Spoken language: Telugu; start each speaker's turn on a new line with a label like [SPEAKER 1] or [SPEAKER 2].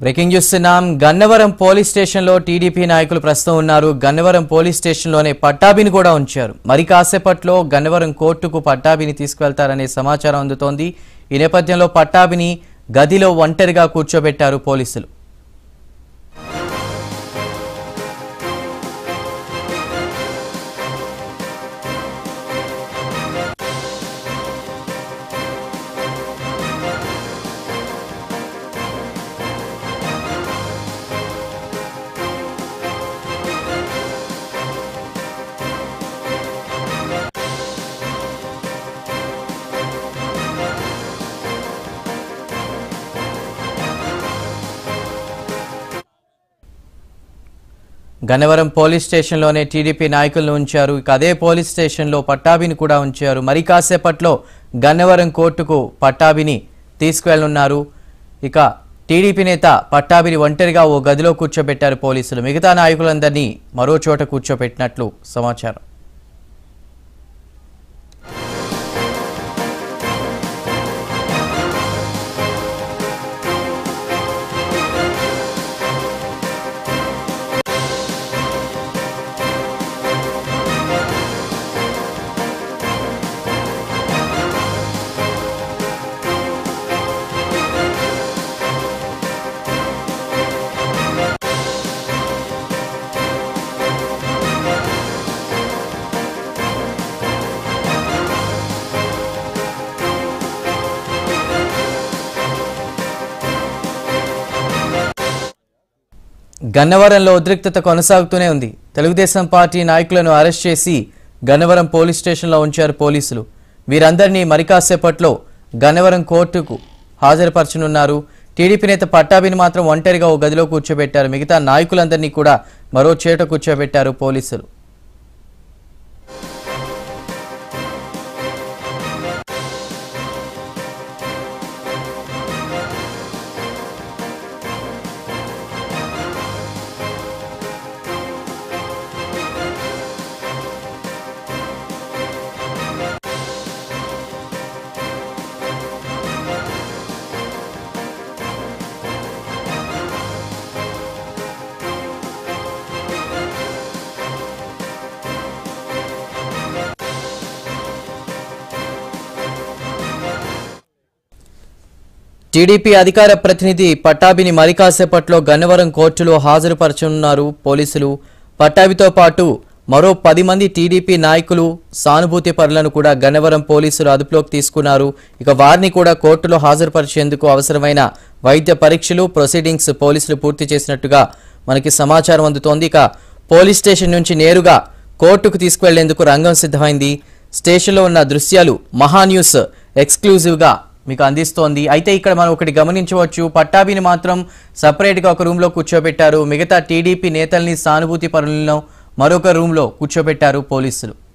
[SPEAKER 1] Breaking news Gannavaram police station లో టీడీపీ నాయకులు ప్రస్తుతం ఉన్నారు. గన్నవరం పోలీస్ స్టేషన్ లోనే పట్టాభిని కూడా ఉంచారు. మరి కాసేపట్లో గన్నవరం కోర్టుకు పట్టాభిని తీసుకెళ్తారనే సమాచారం అందుతోంది. ఈ నేపథ్యంలో పట్టాభిని గదిలో ఒంటరిగా కూర్చోబెట్టారు పోలీసులు. గన్నవరం పోలీస్ స్టేషన్ లోనే టీడీపీ నాయకులను ఉంచారు. ఇక అదే పోలీస్ స్టేషన్ లో పట్టాభిని కూడా ఉంచారు. మరి కాసేపట్లో గన్నవరం కోర్టుకు పట్టాభిని తీసుకువెళ్లనున్నారు. ఇక టీడీపీ నేత పట్టాభిని ఒంటరిగా ఓ గదిలో కూర్చోబెట్టారు పోలీసులు. మిగతా నాయకులందరినీ మరో చోట కూర్చోబెట్టినట్లు సమాచారం. గన్నవరంలో ఉద్రిక్తత కొనసాగుతూనే ఉంది. తెలుగుదేశం పార్టీ నాయకులను అరెస్ట్ చేసి గన్నవరం పోలీస్ స్టేషన్లో ఉంచారు పోలీసులు. వీరందరినీ మరి కాసేపట్లో గన్నవరం కోర్టుకు హాజరుపరచనున్నారు. టీడీపీ నేత పట్టాభిని మాత్రం ఒంటరిగా ఓ గదిలో కూర్చోబెట్టారు. మిగతా నాయకులందరినీ కూడా మరో చోట కూర్చోబెట్టారు పోలీసులు. టీడీపీ అధికార ప్రతినిధి పట్టాభిని మరి కాసేపట్లో గన్నవరం కోర్టులో హాజరుపరచనున్నారు పోలీసులు. పట్టాభితో పాటు మరో 10 మంది టీడీపీ నాయకులు, సానుభూతి పరులను కూడా గన్నవరం పోలీసులు అదుపులోకి తీసుకున్నారు. ఇక వారిని కూడా కోర్టులో హాజరుపరిచేందుకు అవసరమైన వైద్య పరీక్షలు, ప్రొసీడింగ్స్ పోలీసులు పూర్తి చేసినట్టుగా మనకి సమాచారం అందుతోంది. ఇక పోలీస్ స్టేషన్ నుంచి నేరుగా కోర్టుకు తీసుకువెళ్లేందుకు రంగం సిద్ధమైంది. స్టేషన్లో ఉన్న దృశ్యాలు మహా న్యూస్ ఎక్స్క్లూజివ్గా మీకు అందిస్తోంది. అయితే ఇక్కడ మనం ఒకటి గమనించవచ్చు, పట్టాభిని మాత్రం సపరేట్గా ఒక రూమ్లో కూర్చోబెట్టారు. మిగతా టీడీపీ నేతల్ని, సానుభూతి పరులను మరొక రూమ్లో కూర్చోబెట్టారు పోలీసులు.